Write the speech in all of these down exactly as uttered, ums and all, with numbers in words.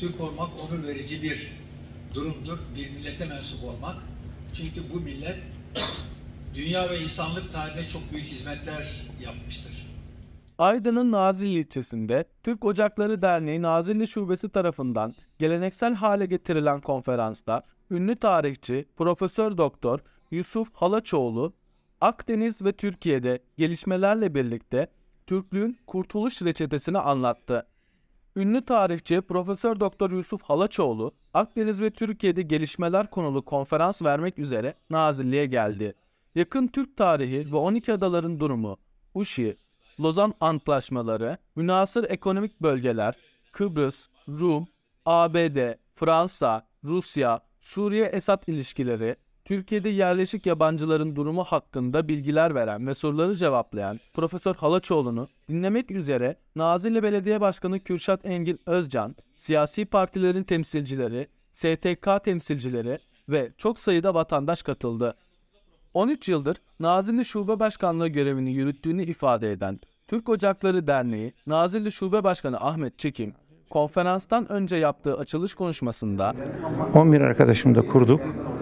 Türk olmak onur verici bir durumdur. Bir millete mensup olmak. Çünkü bu millet dünya ve insanlık tarihine çok büyük hizmetler yapmıştır. Aydın'ın Nazilli ilçesinde Türk Ocakları Derneği Nazilli Şubesi tarafından geleneksel hale getirilen konferansta ünlü tarihçi Profesör Doktor Yusuf Halaçoğlu, Akdeniz ve Türkiye'de gelişmelerle birlikte Türklüğün kurtuluş reçetesini anlattı. Ünlü tarihçi Profesör Doktor Yusuf Halaçoğlu, Akdeniz ve Türkiye'de gelişmeler konulu konferans vermek üzere Nazilli'ye geldi. Yakın Türk tarihi ve on iki adaların durumu, Uşi, Lozan Antlaşmaları, münhasır ekonomik bölgeler, Kıbrıs, Rum, A B D, Fransa, Rusya, Suriye-Esad ilişkileri, Türkiye'de yerleşik yabancıların durumu hakkında bilgiler veren ve soruları cevaplayan Profesör Halaçoğlu'nu dinlemek üzere Nazilli Belediye Başkanı Kürşat Engin Özcan, siyasi partilerin temsilcileri, S T K temsilcileri ve çok sayıda vatandaş katıldı. on üç yıldır Nazilli Şube Başkanlığı görevini yürüttüğünü ifade eden Türk Ocakları Derneği Nazilli Şube Başkanı Ahmet Çekim, konferanstan önce yaptığı açılış konuşmasında on bir arkadaşımla kurduk.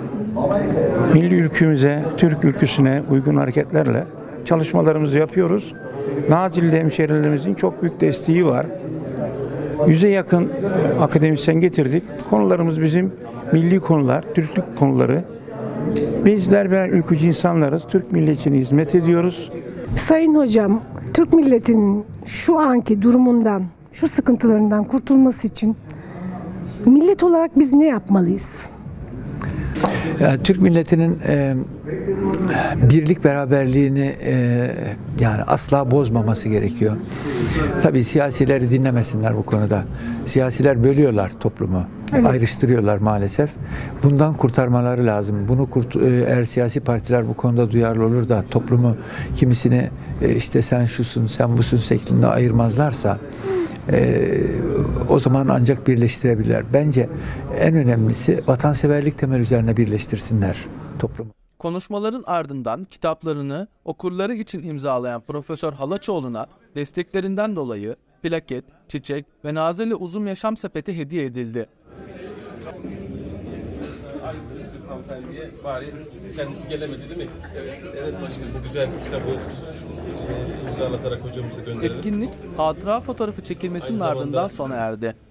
Milli ülkümüze, Türk ülküsüne uygun hareketlerle çalışmalarımızı yapıyoruz. Nazilli hemşehrilerimizin çok büyük desteği var. Yüze yakın akademisyen getirdik. Konularımız bizim milli konular, Türklük konuları. Bizler birer ülkücü insanlarız. Türk milletine hizmet ediyoruz. Sayın Hocam, Türk milletinin şu anki durumundan, şu sıkıntılarından kurtulması için millet olarak biz ne yapmalıyız? Yani Türk milletinin e, birlik beraberliğini e, yani asla bozmaması gerekiyor. Tabii siyasileri dinlemesinler bu konuda. Siyasiler bölüyorlar toplumu, evet. Ayrıştırıyorlar maalesef. Bundan kurtarmaları lazım. Bunu kurt e, eğer siyasi partiler bu konuda duyarlı olur da toplumu kimisini e, işte sen şusun, sen busun şeklinde ayırmazlarsa Ee, o zaman ancak birleştirebilirler. Bence en önemlisi vatanseverlik temel üzerine birleştirsinler toplumu. Konuşmaların ardından kitaplarını okurları için imzalayan Profesör Halaçoğlu'na desteklerinden dolayı plaket, çiçek ve Nazilli Uzun Yaşam Sepeti hediye edildi. Hanımefendiye bari kendisi gelemedi değil mi? Evet, evet başkanım. Bu güzel bir kitabı e, imzalatarak hocamıza gönderelim. Etkinlik hatıra fotoğrafı çekilmesinin ardından sona erdi.